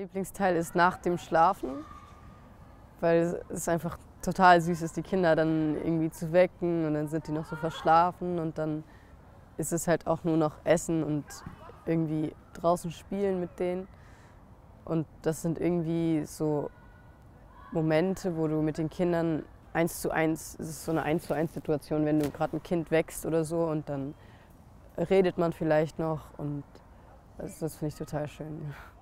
Lieblingsteil ist nach dem Schlafen, weil es einfach total süß ist, die Kinder dann irgendwie zu wecken und dann sind die noch so verschlafen und dann ist es halt auch nur noch Essen und irgendwie draußen spielen mit denen. Und das sind irgendwie so Momente, wo du mit den Kindern 1:1, es ist so eine 1:1 Situation, wenn du gerade ein Kind wächst oder so und dann redet man vielleicht noch und das finde ich total schön. Ja.